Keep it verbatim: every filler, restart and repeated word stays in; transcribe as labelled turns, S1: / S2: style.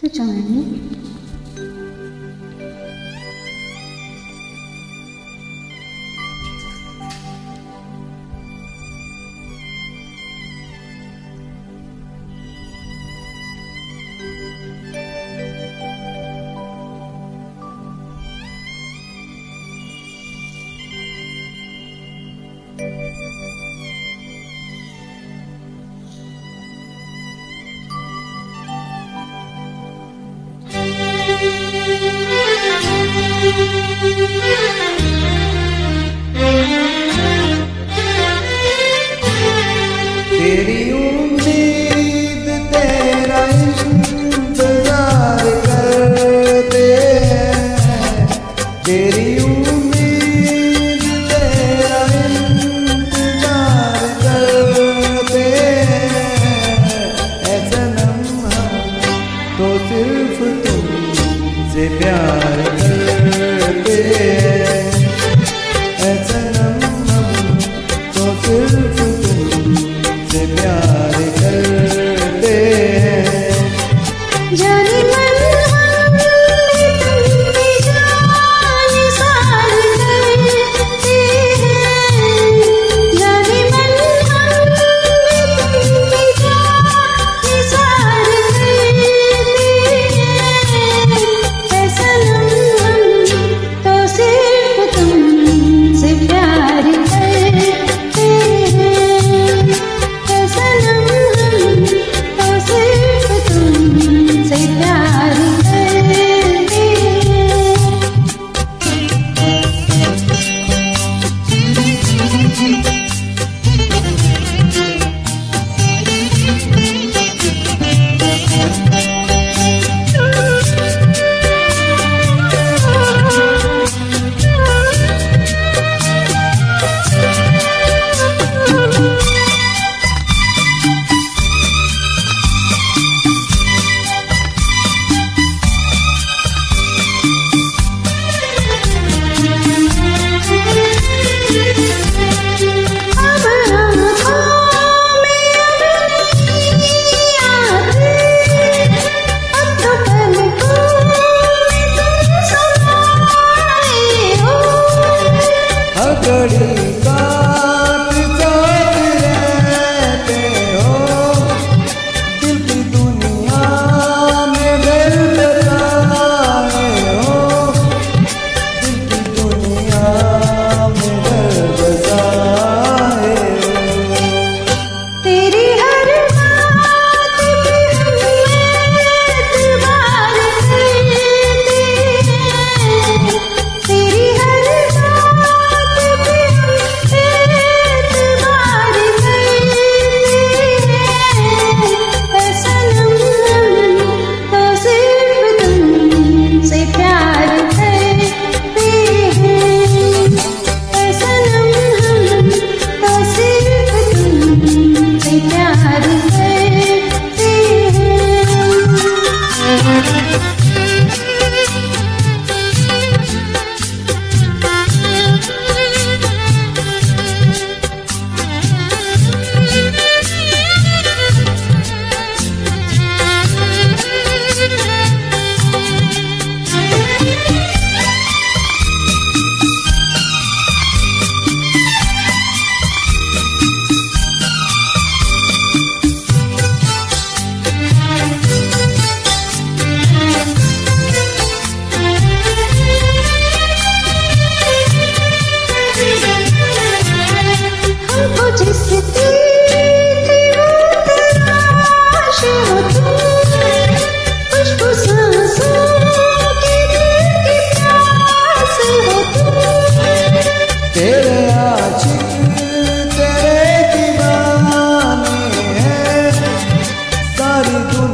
S1: to join me.
S2: तेरी उम्मीद तेरा इंतजार करते हैं, तेरी उम्मीद तेरा इंतजार करते हैं। ऐ सनम हम तो सिर्फ तुमसे प्यार करते हैं, ऐ सनम हम तो सिर्फ तुमसे प्यार करते हैं।
S1: जाने मन हम तुमसे जान सार करते हैं, जाने मन हम तुमसे जान सार करते हैं। ऐ सनम हम तो सिर्फ तुमसे प्यार करते हैं, ऐ सनम हम तो सिर्फ तुमसे प्यार करते
S2: घड़ी साथ साथ रहते हो, दिल की दुनिया में घर बसाए हो, दिल की दुनिया में घर बसाए हो।
S1: तेरी हर बात पे हम एतबार करते हैं, तेरी हर बात पे हम एतबार करते हैं। ऐ सनम हम तो सिर्फ तुमसे प्यार करते हैं, ऐ सनम हम तो सिर्फ तुमसे प्यार करते हमको जिस दिल की तलाश हो तुम, खुशबू सांसों की दिल की प्यास हो तुम।
S2: तेरे आशिक तेरे दीवाने हैं, सारी दुनिया